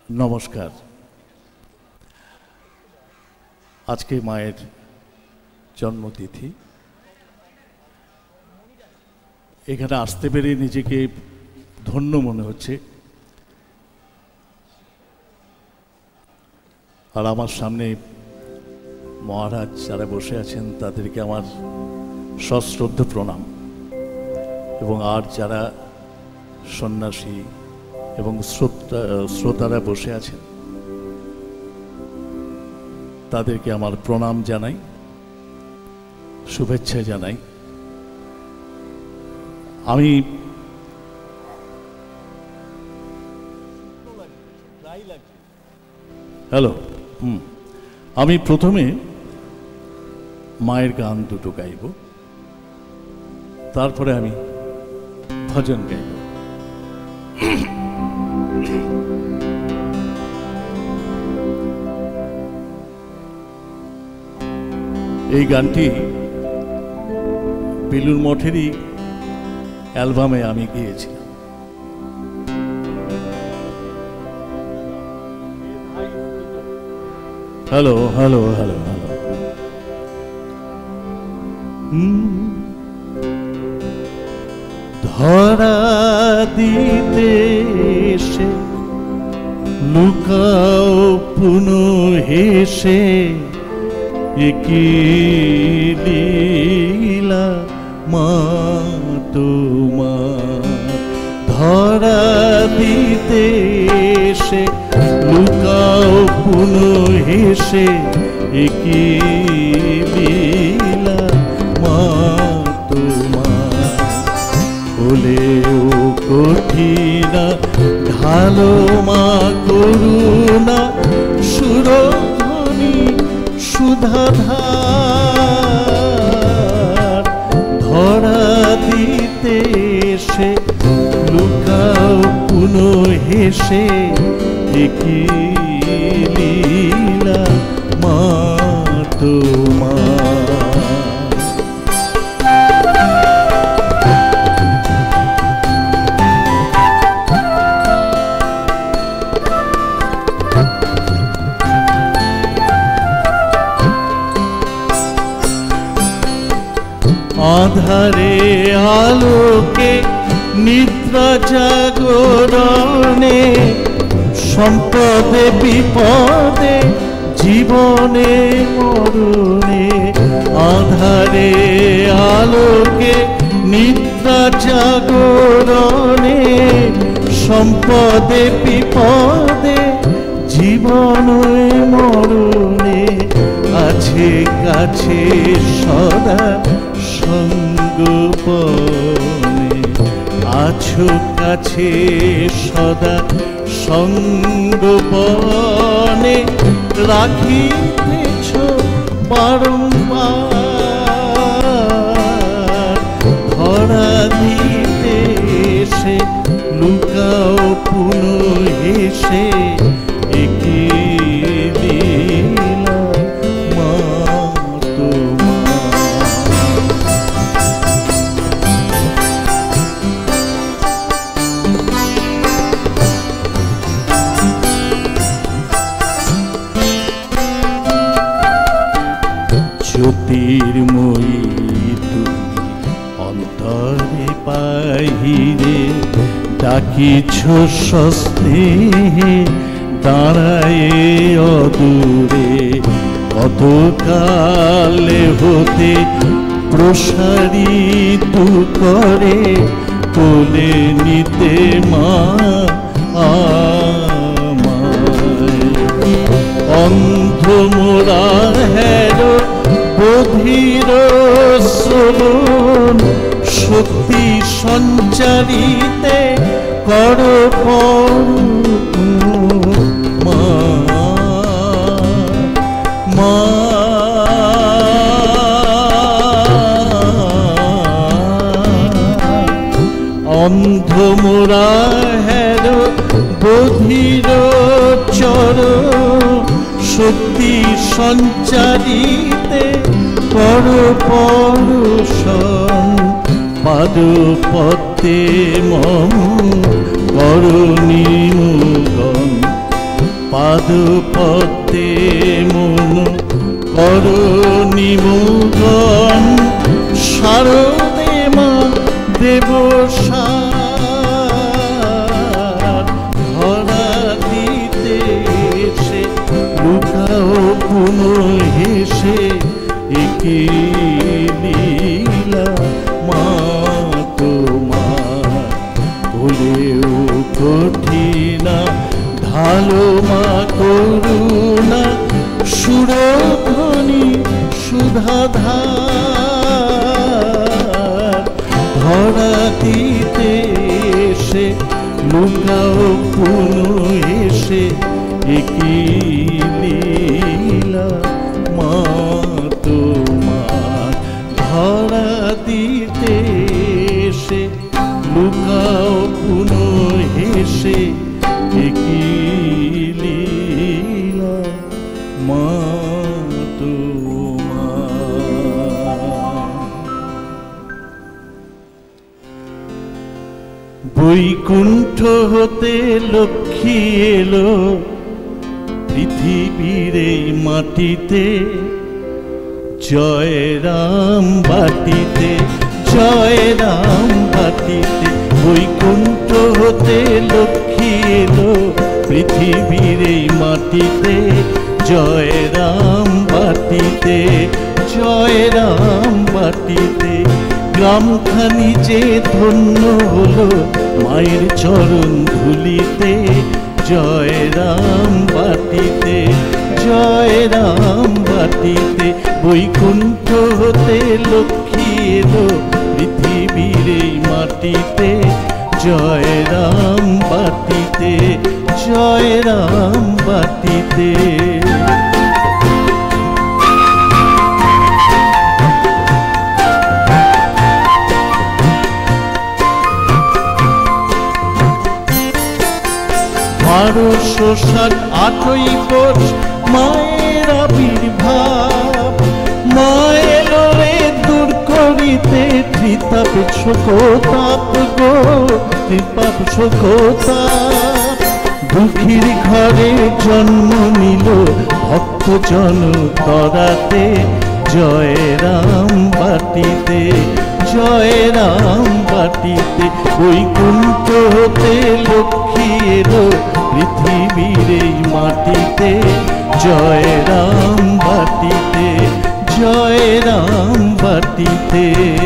नमस्कार। आज के मायर जन्मतिथि एखाने आसते पेरे निजेके धन्य मने होच्छे। और आमार सामने महाराज जारा बसे आছেন तादेरके आमार सश्रद्ध प्रणाम एवं आर जारा सन्यासी एवं श्रोतारा बसे आছেন तादेरके आमार प्रणाम जानाई, शुभेच्छा जानाई। आमी हेलो आमी प्रथमे मायेर गान दुटो गाइब, तारपरे आमी भजन गाइब। এই গানটি বেলুর মঠেরই অ্যালবামে আমি গেয়েছিলাম। হ্যালো হ্যালো হ্যালো হ্যালো ধরা দিতে এসে লুকাও পুনঃ হেসে একি লীলা মা তোমার। ধরা দিতে এসে লুকাও পুনঃ হেসে একি লীলা মা তোমার। হলেও কঠিনা ঢালো মা করুণা সুরধ্বনি সুধাধার। ধরা দিতে এসে লুকাও পুনঃ হেসে একি লীলা মা তোমার। আধারে আলোকে নিদ্রা জাগরণে সম্পদে বিপদে জীবনে মরণে। আধারে আলোকে নিদ্রা জাগরণে সম্পদে বিপদে জীবনে মরণে। আছে কাছে সদা সঙ্গোপনে, আছো কাছে সদা সঙ্গোপনে। রাখিতেছ বারংবার। ধরা দিতে এসে লুকাও পুনঃ হেসে একি লীলা মা তোমার। জ্যোতির্ময়ী তুমি অন্তরে বাহিরে ডাকিছ সস্নেহে দাঁড়ায় অদূরে। কতকালে হতে প্রসারিত করে কোলে নিতে মা আমায়। অন্ধ মোরা হের বধির শ্রবণ শক্তি সঞ্চারিতে কর মা মা। অন্ধ মোরা হের বধির চর শক্তি সঞ্চারিতে কর পরশন। পাদপদ্মে মম করণীমুগন পাদ পদ্মে মন কর নিমগ্ন, শারদে মা দেবসার, ধরা দিতে এসে লুকাও পুনঃ হেসে, একে লীলা মা তোমার বলেও কঠিনা, ঢালো মা করুণা সুরধ্বনি সুধাধার, ধরা দিতে এসে লুকাও পুনঃ এসে, একি লীলা মা তোমার, ধরা দিতে এসে লুকাও পুনঃ এসে, একি লীলা মা তোমার। বৈকুণ্ঠ হতে লক্ষ্মী এলো পৃথিবীর এই মাটিতে, জয় রাম বাটিতে, জয় রাম বাটিতে। বৈকুণ্ঠ হতে লক্ষ্মী এলো পৃথিবীর এই মাটিতে, জয় রাম বাটিতে, জয় রাম বাটিতে। গ্রামখানি যে ধন্য হলো মায়ের চরণ ধুলিতে, জয় রাম বাটিতে, জয় রাম বাটিতে। বৈকুণ্ঠ হতে লক্ষ্মী এলো পৃথিবীর এই মাটিতে, জয় রাম বাটিতে, জয় রাম বাটিতে। বারোশো 8ই পৌষ মায়ের আবির্ভাব, মা এলো রে দূর করিতে ত্রিতাপ শোকতাপ গো, ত্রিতাপ শোকতাপ। দুঃখীর ঘরে জন্ম নিল ভক্ত জন তরাতে, জয় রাম বাটিতে, জয় রাম বাটিতে। বৈকুণ্ঠ হতে লক্ষ্মী এলো পৃথিবীর এই মাটিতে, জয় রাম বাটিতে, জয় রাম বাটিতে।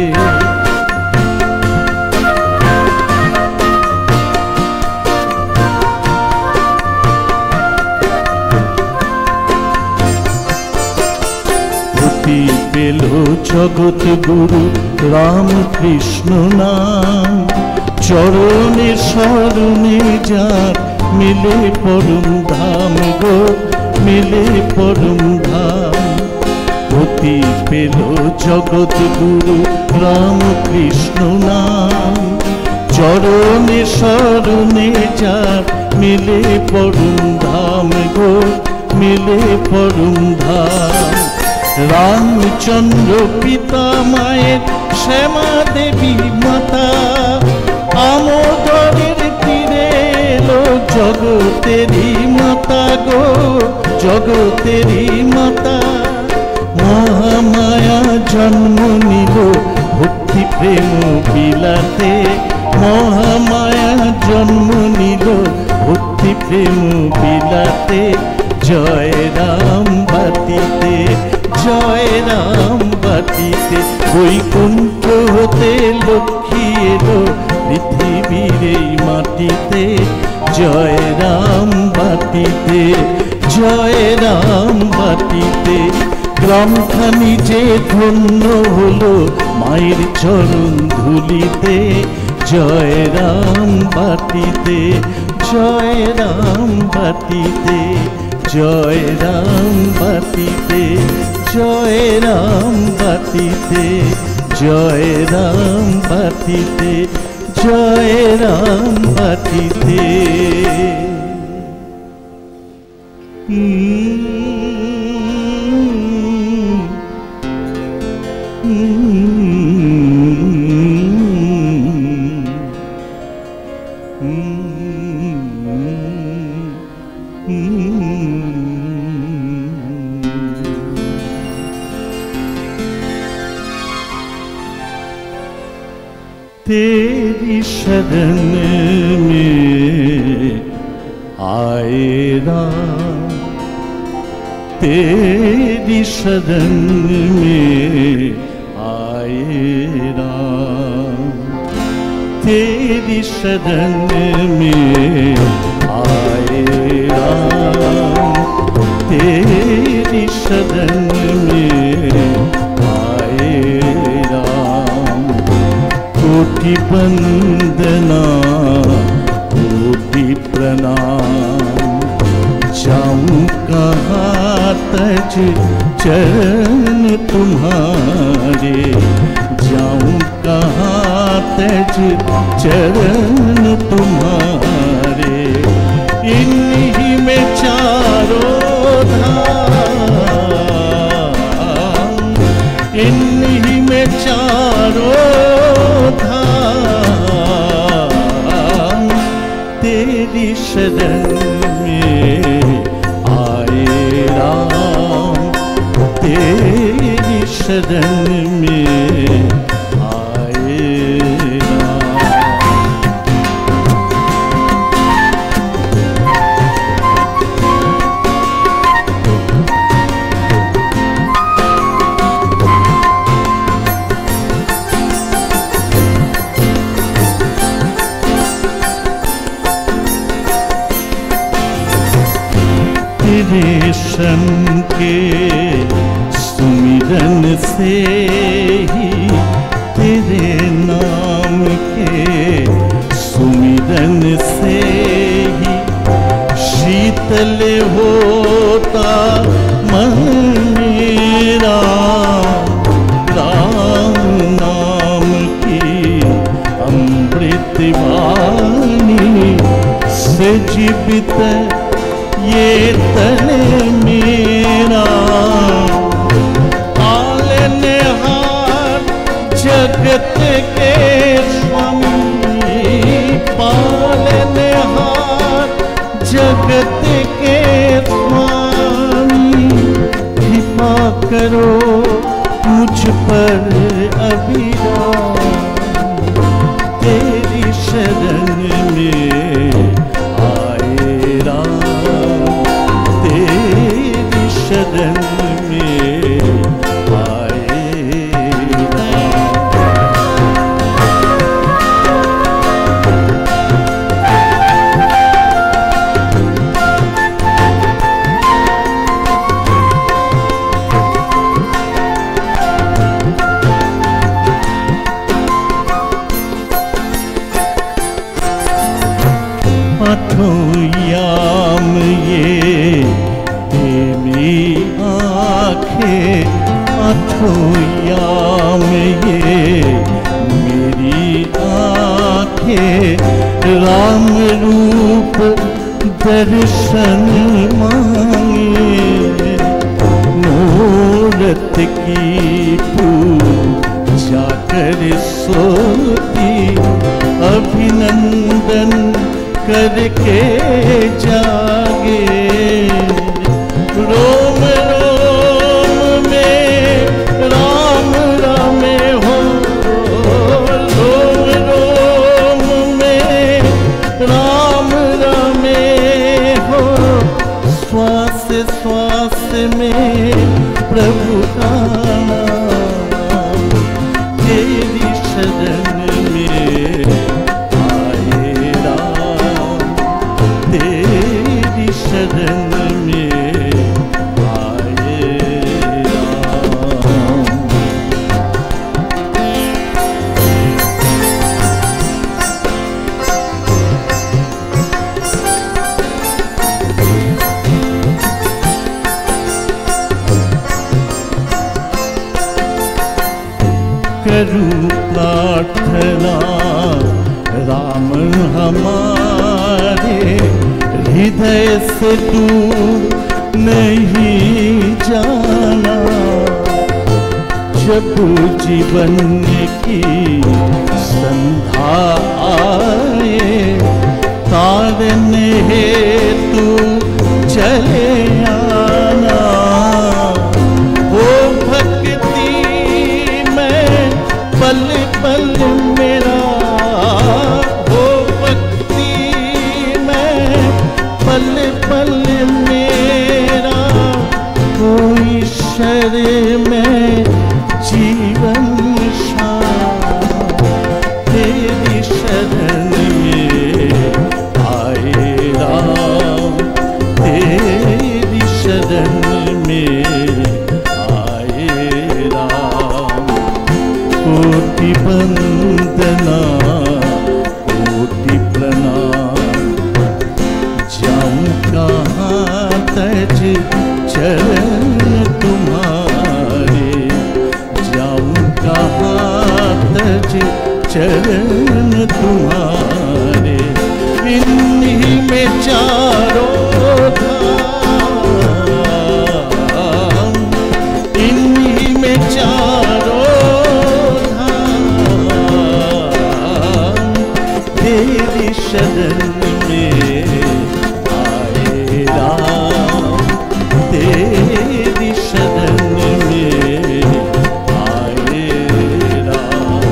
পেল জগৎ গুরু রামকৃষ্ণ নাম, চরণে শরণে যার মিলে পরম ধাম গো, মিলে পরম ধাম। গতি পেল জগৎ গুরু রামকৃষ্ণ নাম, চরণে শরণে যার মিলে পরম ধাম গো, মিলে পরম ধাম। রামচন্দ্র পিতা মায়ের শ্যামা দেবী মাতা, আমোদরের তীরে এলো জগতেরই মাতা গো, জগতেরই মাতা। মহামায়া জন্ম নিল ভক্তি প্রেম বিলাতে, মহামায়া জন্ম নিল ভক্তি প্রেম বিলাতে, জয় রাম বাটিতে, জয় রাম বাটিতে। বৈকুণ্ঠ হতে লক্ষ্মী এলো পৃথিবীর এই মাটিতে, জয় রাম বাটিতে, জয় রাম বাটিতে। গ্রামখানি যে ধন্য হলো মায়ের চরণ ধুলিতে, জয় রাম বাটিতে, জয় রাম বাটিতে, জয় রাম বাটিতে, জয় রাম বাটিতে, জয় রাম বাটিতে, জয় রাম বাটিতে। Mm-hmm. तेरी शरण में आए राम, तेरी शरण में आए राम, तेरी शरण में आए राम, तेरी शरण में आए राम। कोटि वंदना कोटि प्रणाम, जाऊं कहाँ तज चरण तुम्हारे, जाऊं कहाँ तज चरण तुम्हारे। इन्हीं में चारों धाम, इन्हीं में चारों धाम, तेरी शरण में आए राम, तेरी शरण में आए राम। तेरे शन के सुमिरन से ही, तेरे नाम के सुमिरन से ही, शीतल होता मन मेरा। राम नाम की अमृत वाणी से जीवित ये तन मेरा। पालनहार जगत के स्वामी, पालनहार जगत के स्वामी, कृपा करो मुझ पर अभिराम, तेरी शरण में शरण में आए आठों याम ये आठों याम ये मेरी आँखें, राम रूप दर्शन मांगे। मूरत की पूजा कर सोती, अभिनंदन करके जागे। रोम रोम में राम रामे हो, रोम रोम में राम रामे हो, श्वास श्वास में प्रभु का नाम, तेरी शरण में आए राम, तेरी शरण में आए राम। करूं प्रार्थना राम हमारे, हृदय से दूर नहीं जाना। जब जीवन की संध्या आए, तारने हेतु चले आना। वो भक्ति में पल पल मेरा कहाँ तज चरण तुम्हारे, जाऊं कहाँ तज चरण तुम्हारे। इन्हीं में चारों धाम, इन्हीं में चारों धाम, तेरी शरण में आए राम, तेरी शरण में आए राम।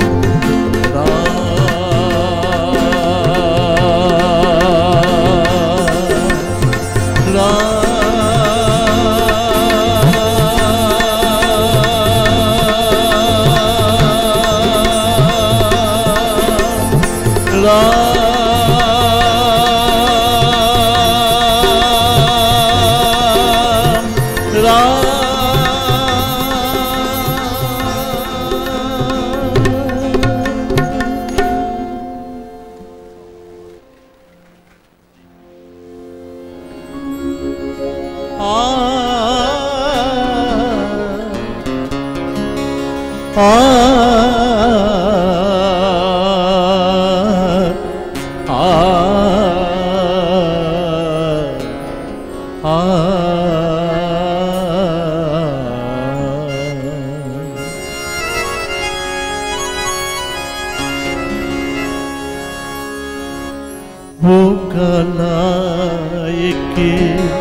वो कलाई के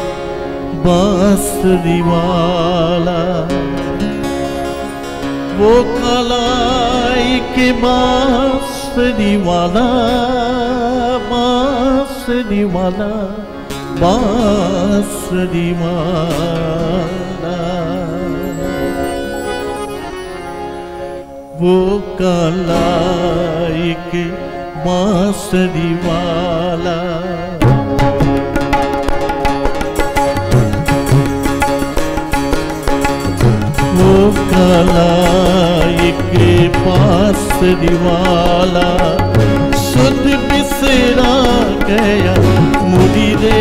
बांसुरी वाला, वो कलाई के बांसुरी वाला, बांसुरी वाला, बांसुरी वाला। वो कलाई के बांसुरी वाला, वो कलाई के बांसुरी वाला, सुध बिसरा गया मुड़ी रे,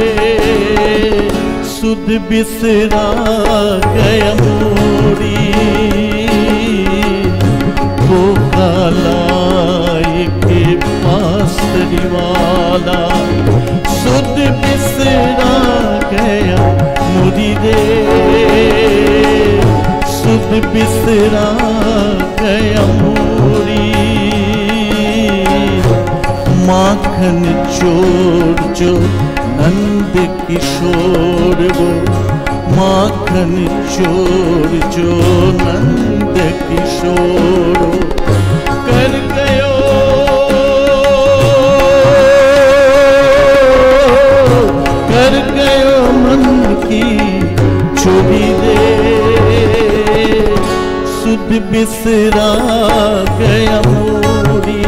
सुध बिसरा गया मुड़ी। वो कलाई के बांसुरी वाला, सुध बिसरा गया मुड़ी रे, सुध बिसरा गया मुड़ी। माखन चोर जो नंद किशोर, वो माखन चोर जो नंद किशोर, कर गयो मन की चोरी रे, सुध बिसरा गया मोरी।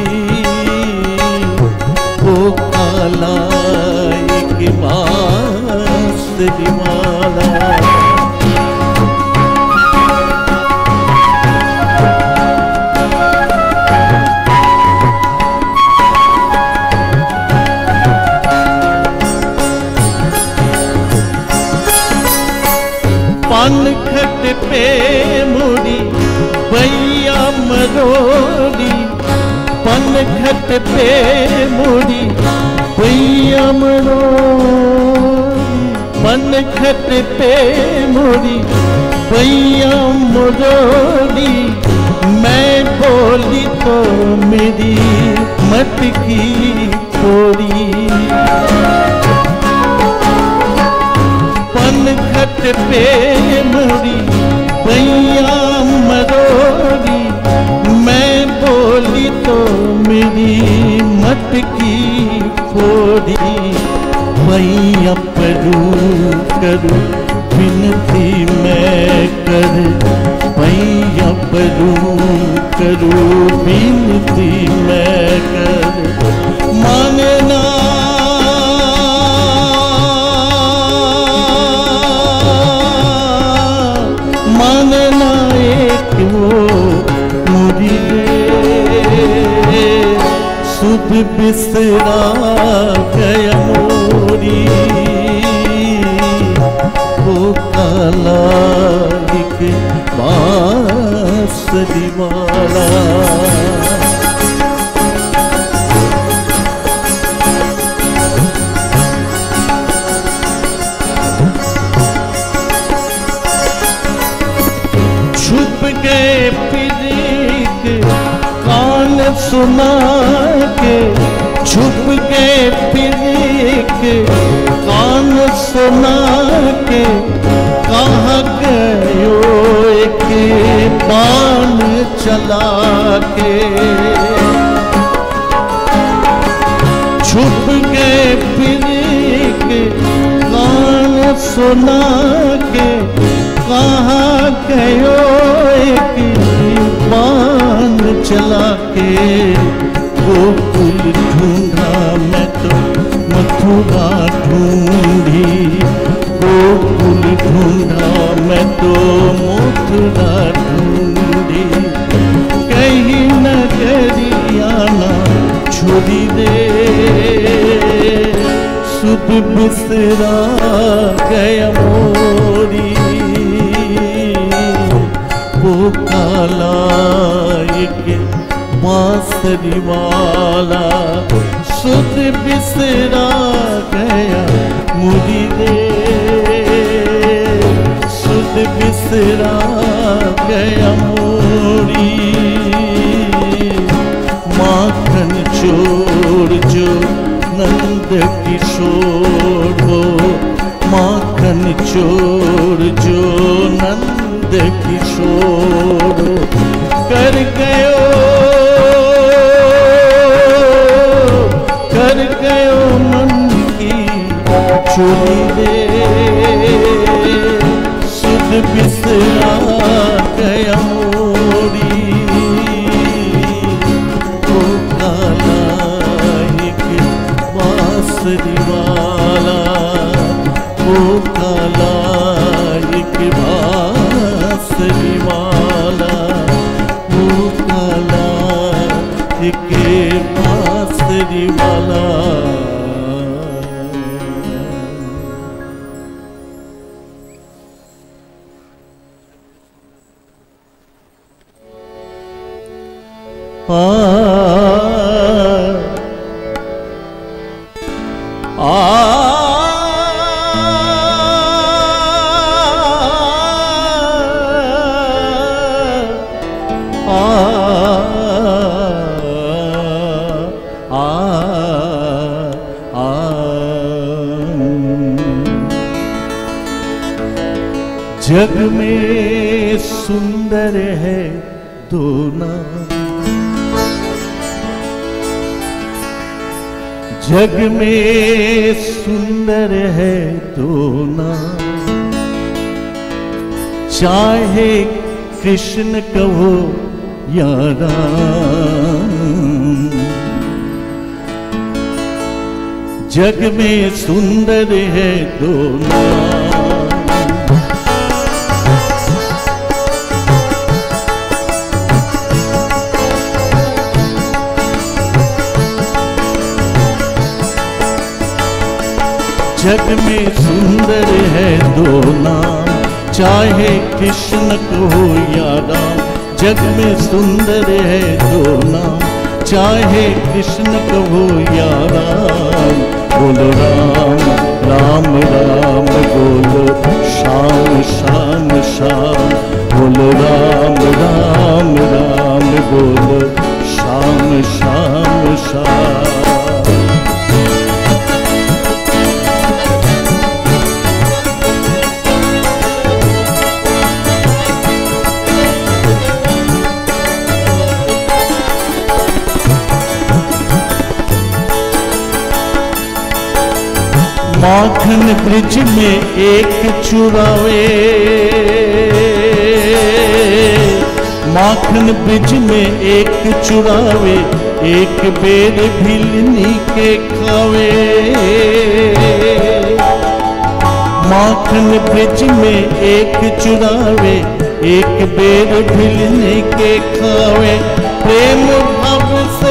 वो कलाई के बांसुरी वाला, पनघट पे मुड़ी भैया मरोड़ी, पनघट पे मुड़ी भैया मरोड़ी, पनघट पे मुड़ी भैया मरोड़ी। मैं बोली तो मेरी मटकी थोड़ी, पनघट पे मुड़ी भैया मरोड़ी। मैं बोली तो मेरी मटकी फोड़ी। भैया परू करूं विनती मैं कर, भैया परू करूं विनती मैं कर। माने ना मानना एक वो मुझे सुध बिसरा गया मोरी। गए फिर एक कान सुना के, छुप गए फिर एक कान सुना के, कहाँ गयो एक बाण चला के। छुप गए फिर एक कान सुना के, कहाँ गयो एक बाण चला के। गोकुल ढूंढा मैं तो मथुरा ढूंढी, गोकुल ढूंढा मैं तो मथुरा ढूंढी। कहीं नगरिया ना छोड़ी दे, सुध बिसरा गया मोरी। वो काला एक बांसुरी वाला, सुध बिसरा गया मुरी रे, सुध बिसरा गया मोरी। माखन चोर जो नंद किशोर हो, माखन चोर जो नंद किशोर कर गयो, कर गयो मन की चोरी रे, सुध बिसरा गया मोरी। वो काला एक बांसुरी वाला, वो काला एक बांसुरी वाला, वो काला एक बांसुरी वाला। जग में सुंदर है दो नाम, जग में सुंदर है दो नाम। चाहे कृष्ण कहो या राम, जग में सुंदर है दो नाम। जग में सुंदर है दो नाम, चाहे कृष्ण को या राम। जग में सुंदर है दो नाम, चाहे कृष्ण को या राम। बोलो राम राम राम, बोलो श्याम श्याम श्याम। बोलो राम राम राम, बोलो श्याम श्याम श्याम। माखन ब्रिज में एक चुरावे, माखन ब्रिज में एक चुरावे, एक बेर भिलनी के खावे। माखन ब्रिज में एक चुरावे, एक बेर भिलनी के खावे। प्रेम भाव से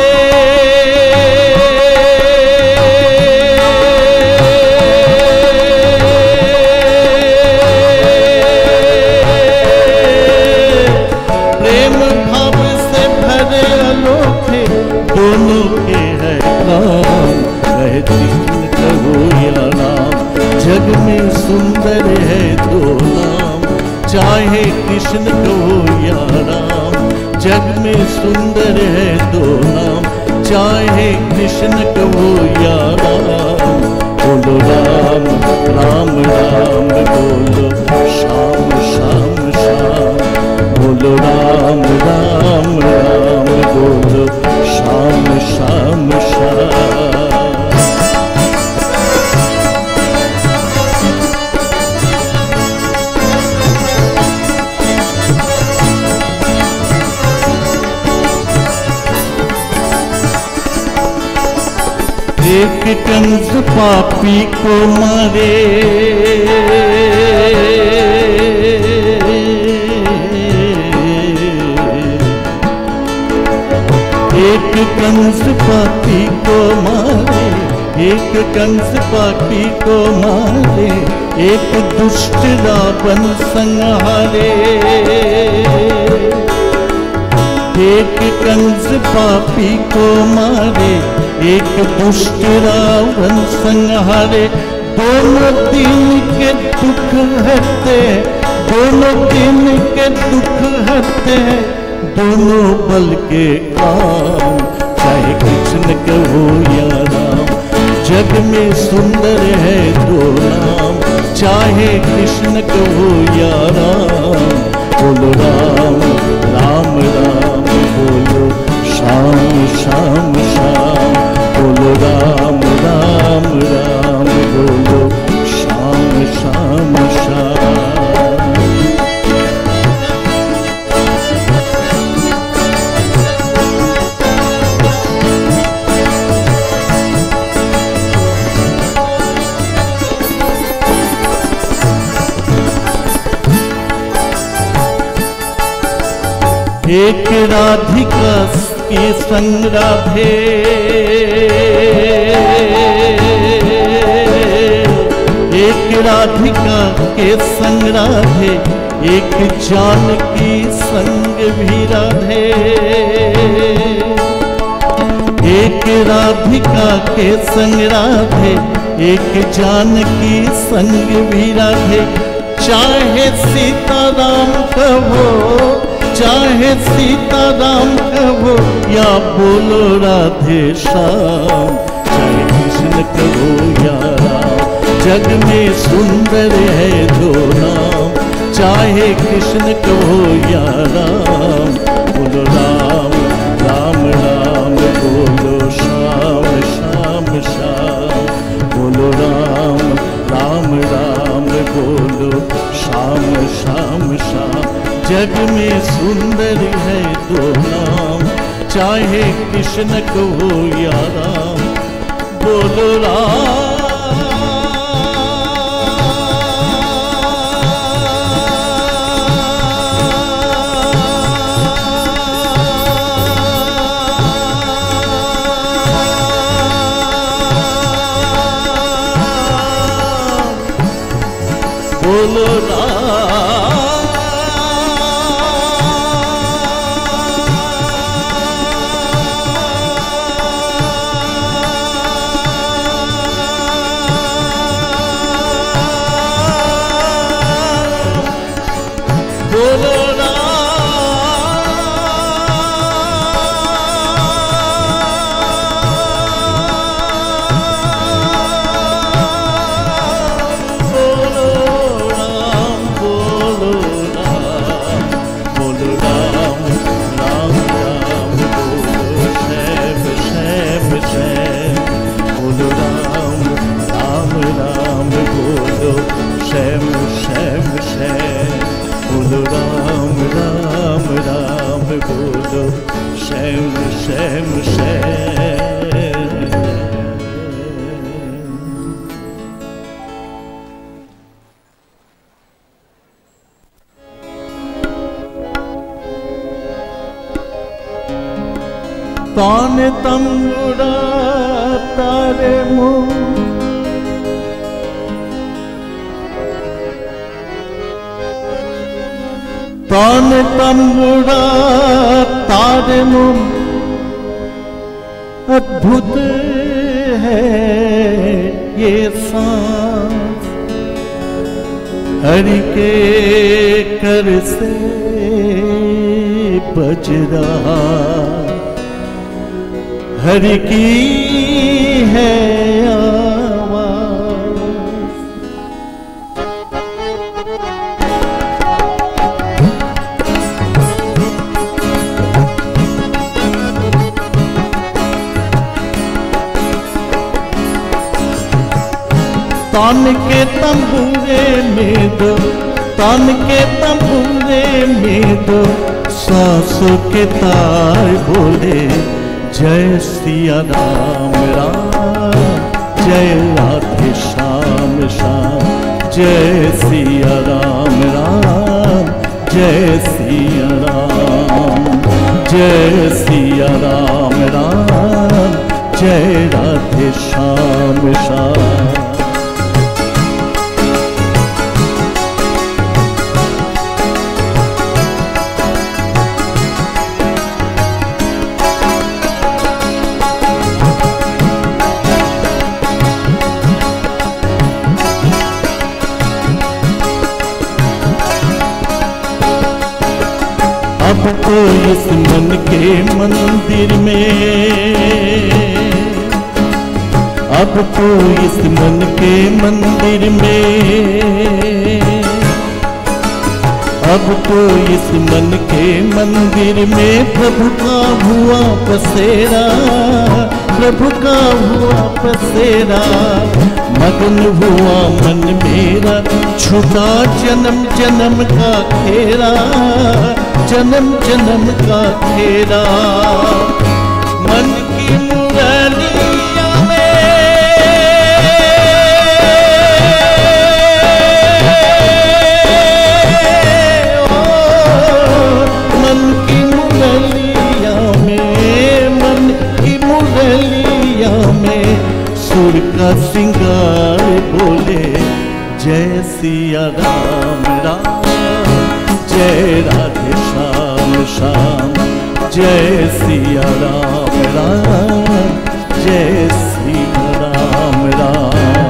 दोनों के है काम, कहे कृष्ण कहो या राम। जग में सुंदर है दो नाम, चाहे कृष्ण कहो या राम, जग में सुंदर है दो नाम, चाहे कृष्ण कहो या राम। बोलो राम राम राम बोलो श्याम श्याम श्याम, बोलो राम राम राम बोलो श्याम श्याम श्याम। एक कंस पापी को मारे, एक कंस पापी को मारे, एक कंस पापी को मारे, एक दुष्ट रावण संहारे। एक कंस पापी को मारे, एक दुष्ट रावण संहारे। दोनों दिन के दुख हरते, दोनों दिन के दुख हरते, दोनों बल के काम, चाहे कृष्ण कहो या राम। जग में सुंदर है दो नाम, चाहे कृष्ण कहो या राम। बोलो राम राम राम बोलो श्याम श्याम श्याम, बोलो राम राम राम बोलो श्याम श्याम श्याम। एक राधिका के संग राधे, एक राधिका के संग राधे, एक जानकी संग भी राधे। एक राधिका के संग राधे, एक जानकी संग भी राधे। चाहे सीताराम कहो, चाहे सीताराम कहो, या बोलो राधे श्याम, चाहे कृष्ण कहो या राम। जग में सुंदर है दो नाम, चाहे कृष्ण कहो या राम। बोलो राम राम राम बोलो श्याम श्याम श्याम, बोलो राम राम राम बोलो श्याम श्याम श्याम। जग में सुंदर है दो नाम, चाहे कृष्ण कहो या राम। बोलो राम बोलो तान तंबुरा तारे मुँह, तान तंबुरा तारे मुँह, अद्भुत है ये सांस, हरि के कर से बज रहा, हरि की है तान के तंबूरे में दो, तान के तंबूरे में दो, सांसों के तार बोले जय सिया राम राम, जय राधे श्याम श्याम, जय सिया राम राम, जय सिया राम, जय सिया राम राम, जय राधे श्याम श्याम। अब तो इस मन के मंदिर में, अब तो इस मन के मंदिर में, अब तो इस मन के मंदिर में प्रभु का हुआ पसेरा, प्रभु का हुआ पसेरा। मगन हुआ मन मेरा, छुटा जन्म जन्म का खेरा, जन्म जन्म का खेरा। मन की मुरलिया में, मन की मुरलिया में, मन की मुरलिया में सुर का सिंगार बोले जय सिया राम राम, जय राधे श्याम श्याम, जय सिया राम राम, जय सिया राम राम।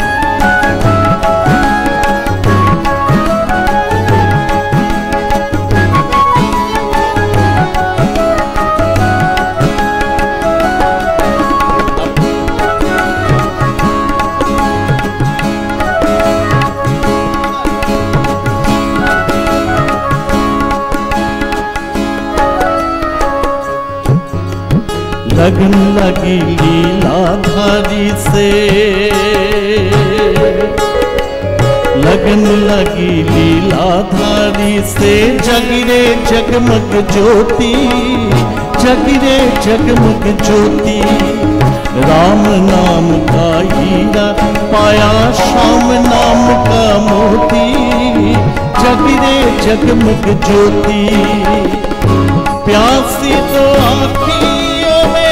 लगन लगी लीलाधारी से, लगन लगी लीलाधारी से, जगरे जगमग ज्योति, जगरे जगमग ज्योति। राम नाम का हीरा पाया, श्याम नाम का मोती, जगरे जगमग ज्योति। प्यासी तो आँखियों में,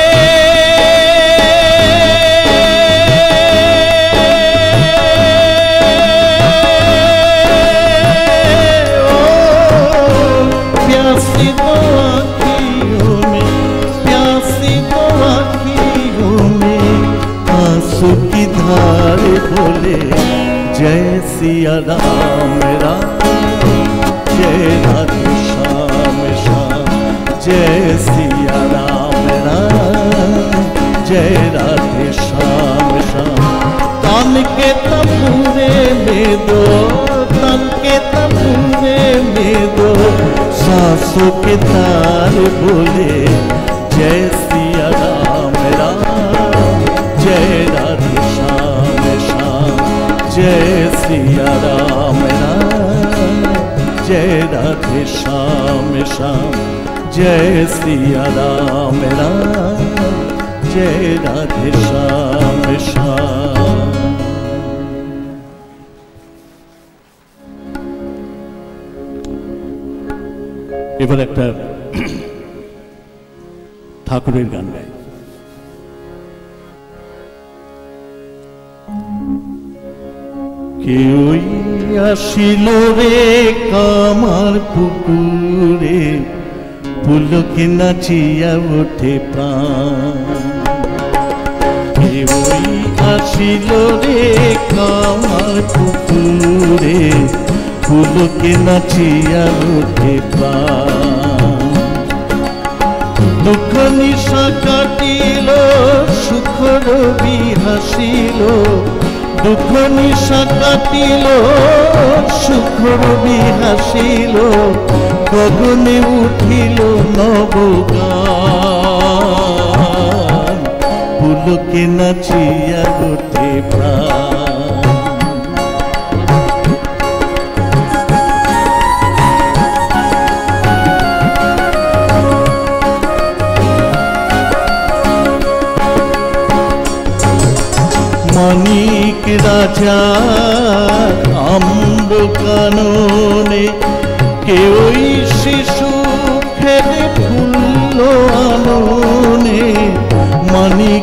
प्यासी तो आँखियों में, प्यासी तो आँखियों में आंसू की धार बोले जय सिया राम राम, जय राधे श्याम श्याम, जय सिया राम राम, जय राधे श्याम श्याम। तान के तंबूरे में दो, तान के तंबूरे में दो, सांसों के तार बोले जय सिया राम राम, जय राधे श्याम श्याम, जय सिया राम राम, जय राधे श्याम श्याम, जय सिया राम राम, जय राधे श्याम श्याम। এবার একটা ঠাকুরের গান গাই। কেউই আসিল রে কামার পুকুরে, পুলকে নাচিয়া ওঠে প্রাণ। কেউই আসিল রে কামার পুকুরে, পুলকে নাচিয়া ওঠে প্রাণ। দুঃখ নিশা কাটিল সুখ রবি হাসিল, দুঃখ নিশা কাটিল সুখ রবি হাসিল, গগনে উঠিল নবগান, পুলকে নাচিয়া ওঠে প্রাণ। মানিক রাজার আম্র কাননে কেউই শিশু খেলে ফুল আননে, মানিক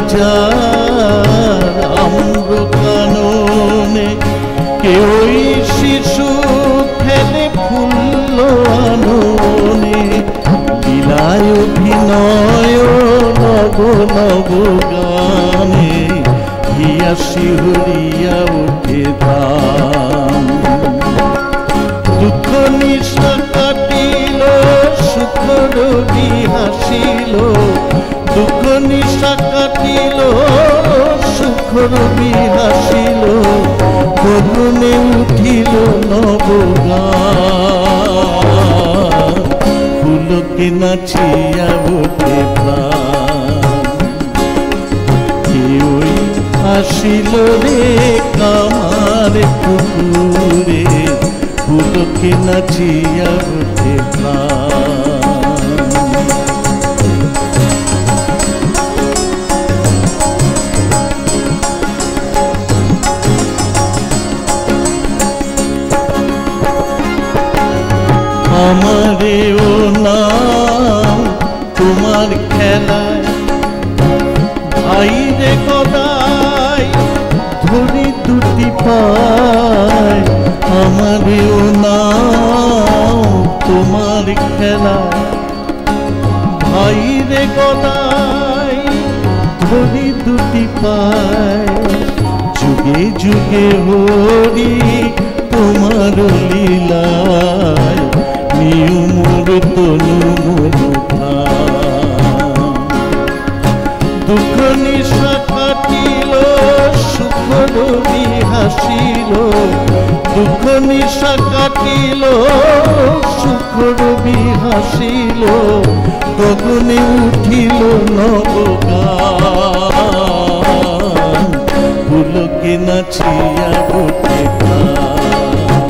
রাজার আম্র কাননে কেউই শিশু খেলে ফুল আননে, লীলায় অভিনয় নব নব গানে হিয়া শিহরিয়া ওঠে ধাম। দুঃখ নিশা কাটিল সুখ রবি হাসিল, দুঃখ নিশা কাটিল সুখ রবি হাসিল, গগনে উঠিল নবগান, পুলকে নাচিয়া ওঠে প্রাণ। কেউই আসিল রে কামার পুকুরে, পুলকে নাচিয়া ওঠে প্রাণ। আমারে ও নাম তোমার খেলায়, ভাই রে গদাই ধরি দুটি পায়, আমারে ও নাম তোমার খেলায়, ভাই রে গদাই ধরি দুটি পায়, যুগে যুগে হরি তোমার লীলায়, নিউ মোর তনু মধুধা। দুঃখ নিশা কাটিল সুখ রবি হাসিল, দুঃখ নিশা কাটিল সুখ রবি হাসিল, গগনে উঠিল নবগান, পুলকে নাচিয়া ওঠে প্রাণ।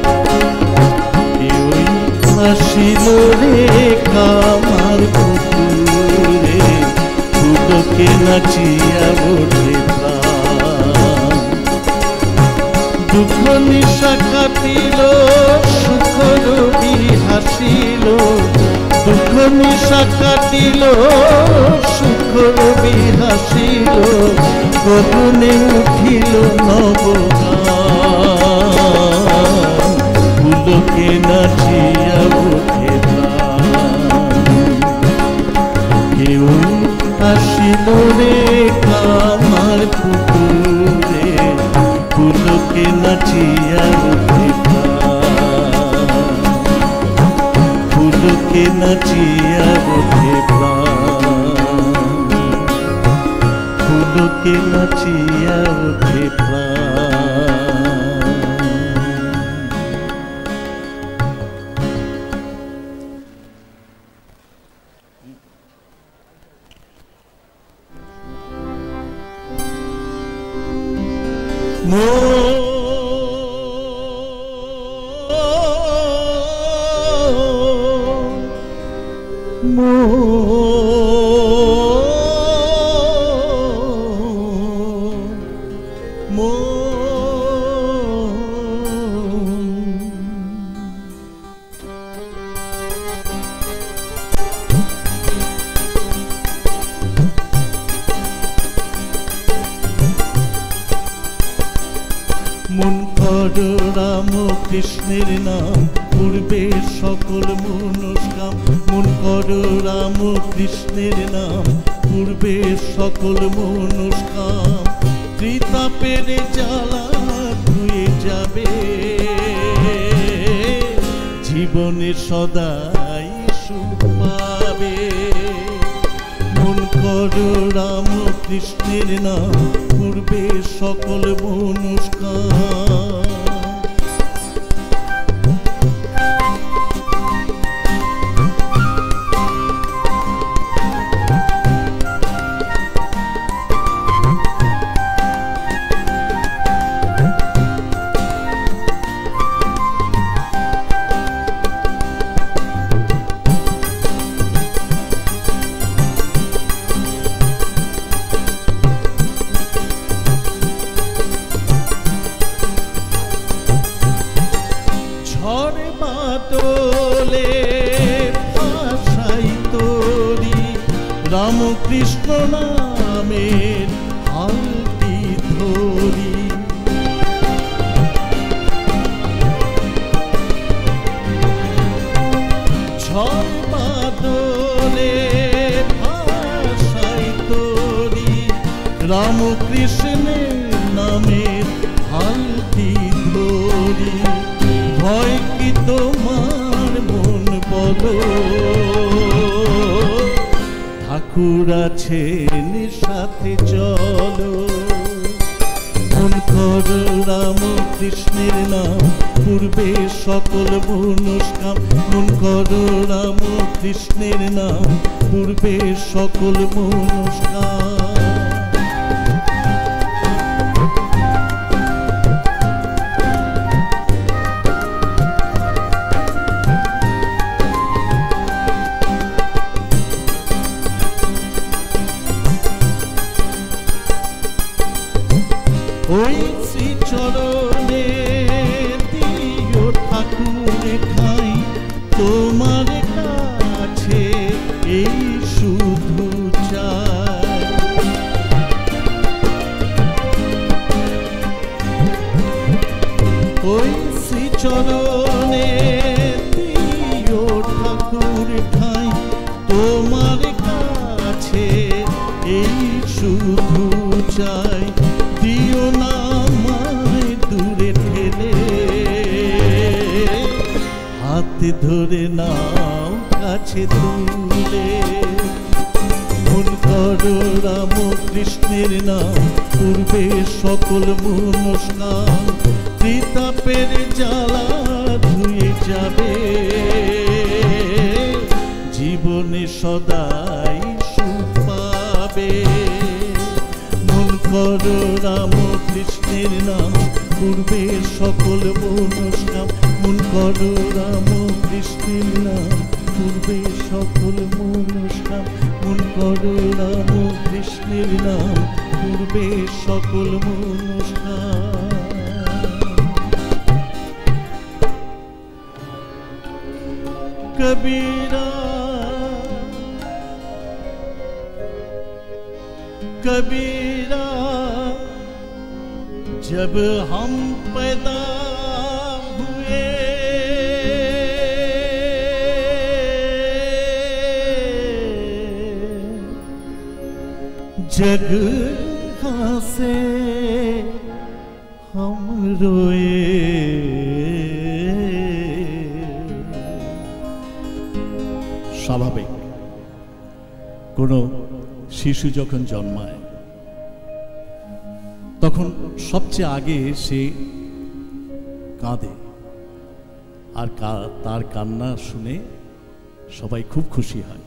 কেউই আসিল রে কামার পুকুরে, পুলকে নাচিয়া ওঠে প্রাণ। দুঃখ নিশা কাটিল সুখ রবি হাসিল, দুঃখ নিশা কাটিল সুখ রবি হাসিল, গগনে উঠিল নবগান, পুলকে নাচিয়া ওঠে প্রাণ। কেউ আসিল রে কামার পুকুরে, পুলকে নাচিয়া ওঠে প্রাণ, পুলকে নাচিয়া ওঠে প্রাণ, পুলকে নাচিয়া ওঠে প্রাণ। মন করো রামকৃষ্ণের নাম, পূর্বে সকল মনস্কাম। মন করো রামকৃষ্ণের নাম, পূর্বে সকল মনস্কাম। ত্রিতাপের জ্বালা ধুয়ে যাবে, জীবনে সদাই সুখ পাবে। মন করো রাম কৃষ্ণের নাম, পূর্বে সকল মনস্কার। রামকৃষ্ণ নামের হালটি ধরি, ঝড় বাদলে ভাষাই তোরি, রামকৃষ্ণের নামের হালটি ধরি। ভয় কি তোমার মন বলো, ঠাকুর আছেন সাথে চলো। মন করো রাম কৃষ্ণের নাম, পূর্বে সকল মনস্কাম। মন করো রাম কৃষ্ণের নাম, পূর্বে সকল মনস্কাম। ওই শ্রী চরণে দিও ঠাকুর ঠাই, তোমার কাছে এই শুধু চাই। ওই শ্রী চরণে দিও ঠাকুর ঠাই, তোমার কাছে এই শুধু চাই। দিও না আমায় দূরে ঠেলে, হাতে ধরে নাও কাছে তুলে। মন করো রাম কৃষ্ণের নাম, পূর্বে সকল মনস্কাম। ত্রিতাপের জ্বালা ধুয়ে যাবে, জীবনে সদাই সুখ পাবে। মন করো রাম কৃষ্ণের নাম, পূর্বে সকল মনস্কাম। মন করো রাম কৃষ্ণের নাম, পূর্বে সকল মনস্কাম। মন করো রাম কৃষ্ণের নাম, পূর্বে সকল মনস্কাম। কবীরা कबीरा जब हम पैदा हुए, जग से हम रोए। स्वाभाविक कोनो শিশু যখন জন্মায় তখন সবচেয়ে আগে সে কাঁদে, আর তার কান্না শুনে সবাই খুব খুশি হয়।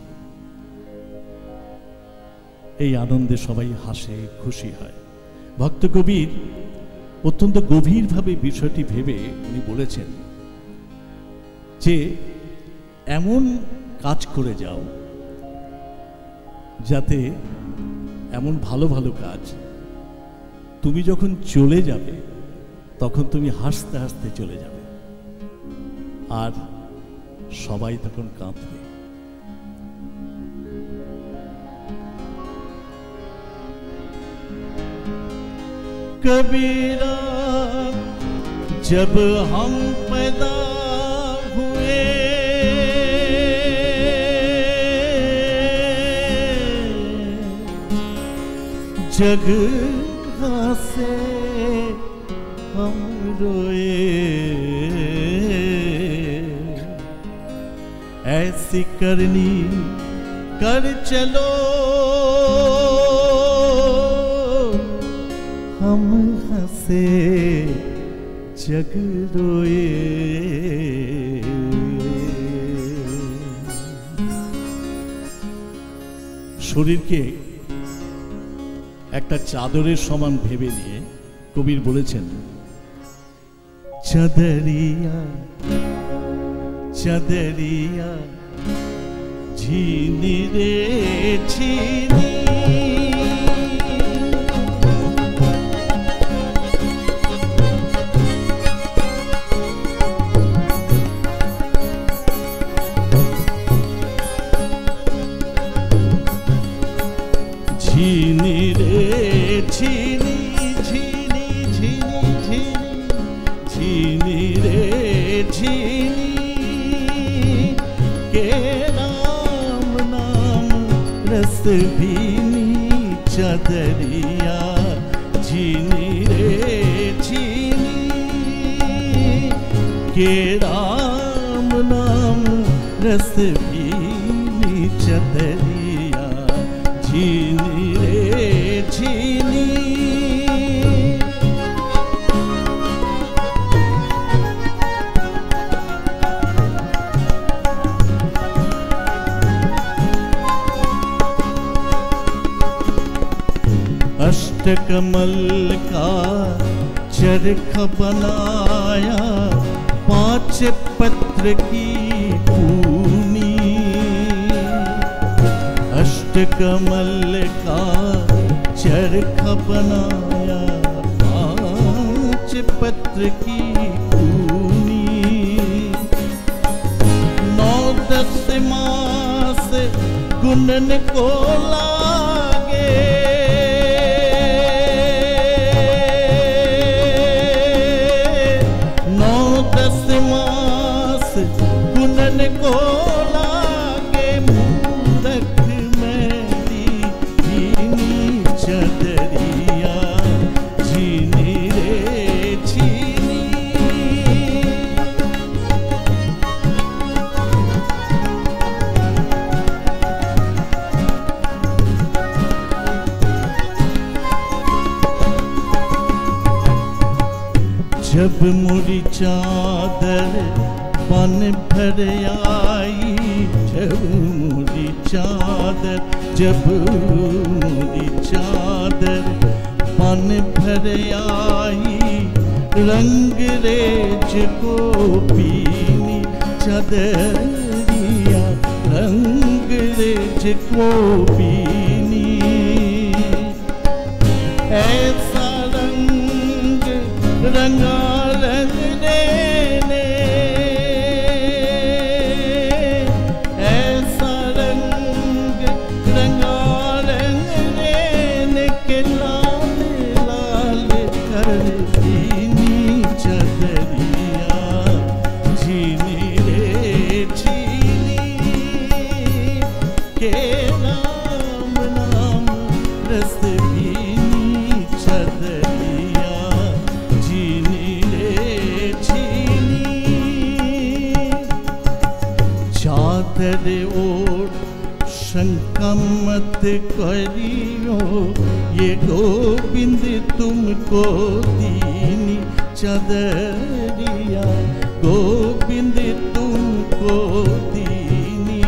এই আনন্দে সবাই হাসে, খুশি হয়। ভক্ত কবির অত্যন্ত গভীরভাবে বিষয়টি ভেবে উনি বলেছেন যে এমন কাজ করে যাও যাতে এমন ভালো ভালো কাজ, তুমি যখন চলে যাবে তখন তুমি হাসতে হাসতে চলে যাবে, আর সবাই তখন কাঁদবে। कबीरा जब हम पैदा हुए, जग से हम रोए। ऐसी करनी कर चलो, हम हंसे जग रोए। শরীরকে একটা চাদরের সমান ভেবে নিয়ে কবির বলেছেন, চাদরিয়া চাদরিয়া ঝিনি রে ঝিনি, ঝিনি রে ঝিনি ঝিনি ঝিনি ঝিনি ঝিনি রে ঝিনি, के राम नाम रस भीनी चादरिया झिनी रे झिनी, के राम नाम रस भीनी चादरिया झिनी रे झिनी। अष्टकमल का चरख बनाया, 5 पत्र की पूनी, अष्टकमल का चरख बनाया, 5 पत्र की पूनी, 9-10 मास गुणन को लागे, 9-10 मास गुणन को लागे, मूरख मेरी झिनी चादरिया झिनी रे झिनी। जब मुड़ी चादर बन भर आई, जब मुड़ी चादर, जब मुड़ी चादर बन भर आई, रंग रेज को पीनी चादरिया रंग रेज को पीनी, ऐसा रंग रंगा रंग देने, ऐसा रंग रंगा रंग देने, के लाल लाल कर दीनी चादरिया झिनी रे झिनी, के राम नाम रस भीनी चादरिया झिनी रे झिनी। चादर ओढ़ शंका मत करियो, ये गोविंद तुमको दीनी चादरिया गोविंद तुमको दीनी।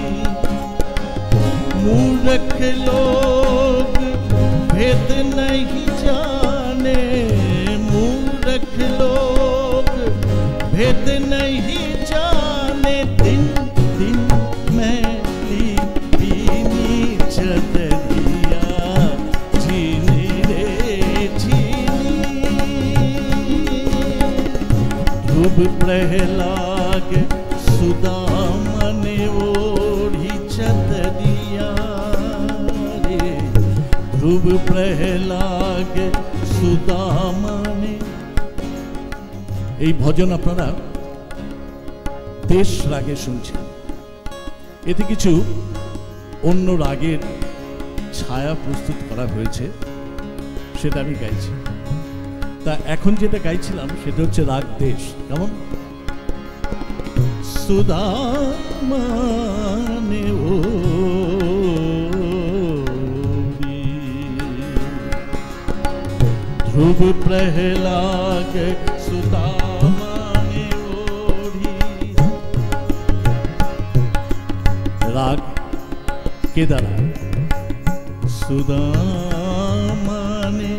मूर्ख लोग भेद नहीं जाने, मूर्ख लोग भेद नहीं जाने, दिन दिन मैली पीनी चादरिया झिनी रे झिनी। ध्रुव प्रहलाद सुदामा ने ओढ़ी चादरिया रे, ध्रुव प्रहलाद सुदामा ने। এই ভজন আপনারা দেশ রাগে শুনছেন, এতে কিছু অন্য রাগের ছায়া প্রস্তুত করা হয়েছে, সেটা আমি গাইছি। তা এখন যেটা গাইছিলাম সেটা হচ্ছে রাগ দেশ। কেমন? सुदामाने ओढ़ी, ध्रुव प्रहलाद सुदामाने ओढ़ी। राग केदारा सुदामाने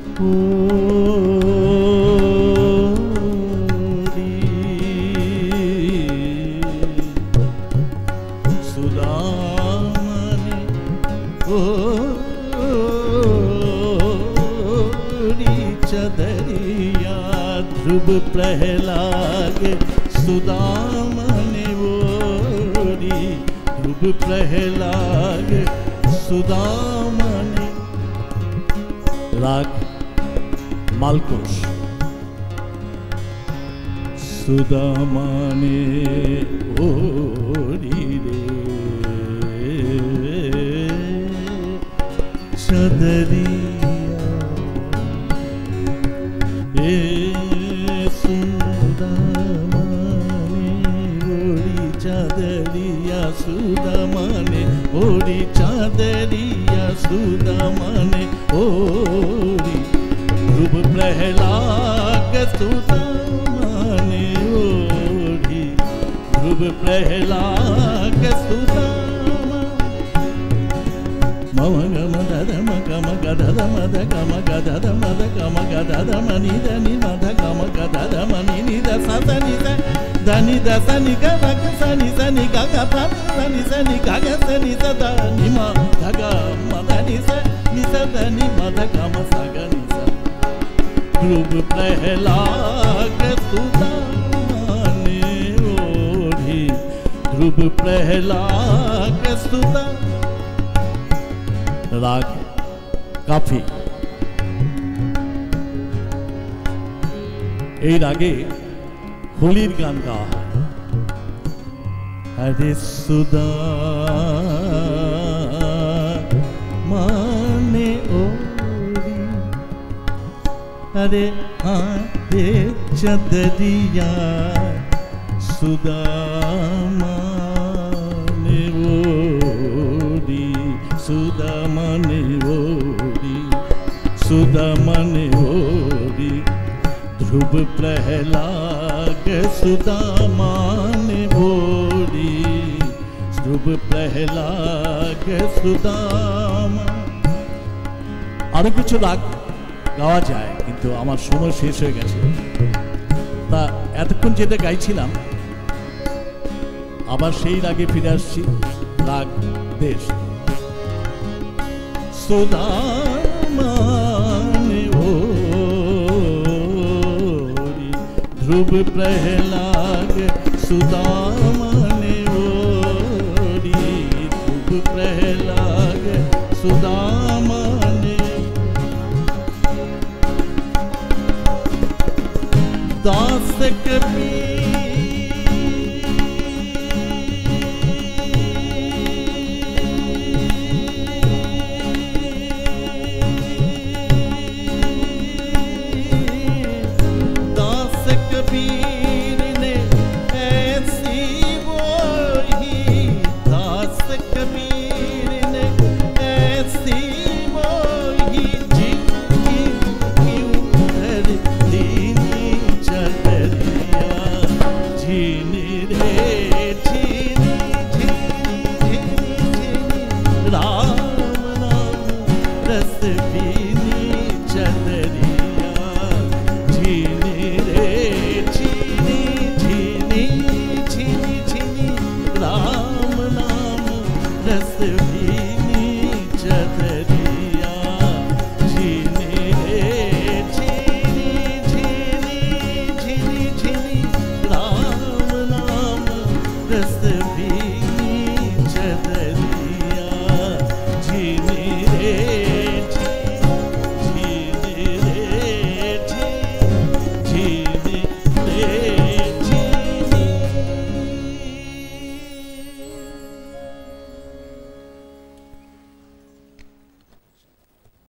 ओढ़ी, सुदामाने ओढ़ी चदरिया, ध्रुव प्रहलाद सुदामाने ओढ़ी, ध्रुव प्रहलाद सुदामाने। राग मालकोश सुदामाने ओढ़ी रे चदरिया, ए सुदामाने ओढ़ी चदरिया, सुदामाने ओढ़ी चदरिया, सुदामाने ओढ़ी, ध्रुव प्रहलाद सुदामाने ओढ़ी, ध्रुव प्रहलाद सुदामा। मम गम दद म गम गद मद गम गद मद गम गद मनि దని మద గమ గద మని ని ద సని ద దని ద సని గ గ సని సని గ గ ప సని సని గ గ సని ద దని మ ద గ మ దని స ని స దని మ ద గమ స గ ని స। ध्रुव प्रहलाद सुदामाने ओढ़ी, ध्रुव प्रहलाद सुदा। राग काफी। এই রাগে হোলির গান গাওয়া হয়। হরে সুদামানে ওড়ি, হরে হরে চদরিয়া, সুদামানে ওড়ি, সুদামানে ওড়ি, সুদামানে ওড়ি, ध्रुव प्रहलाद सुदामाने ओढ़ी, ध्रुव प्रहलाद सुदामा। আরো কিছু রাগ গাওয়া যায় কিন্তু আমার সময় শেষ হয়ে গেছে। তা এতক্ষণ যেটা গাইছিলাম আবার সেই রাগে ফিরে আসছি। রাগ দেশ। সুদামানে ওড়ি, ध्रुव प्रहलाद सुदामाने ओढ़ी, ध्रुव प्रहलाद सुदामाने। दास कबीर